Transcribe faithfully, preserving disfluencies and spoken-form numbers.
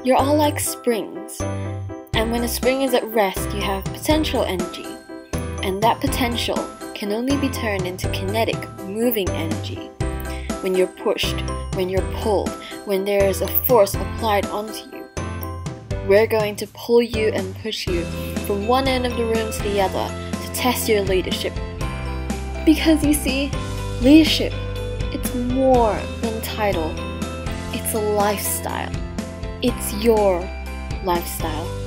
You're all like springs, and when a spring is at rest, you have potential energy, and that potential can only be turned into kinetic, moving energy. When you're pushed, when you're pulled, when there is a force applied onto you. We're going to pull you and push you from one end of the room to the other to test your leadership. Because you see, leadership, it's more than title. It's a lifestyle. It's your lifestyle.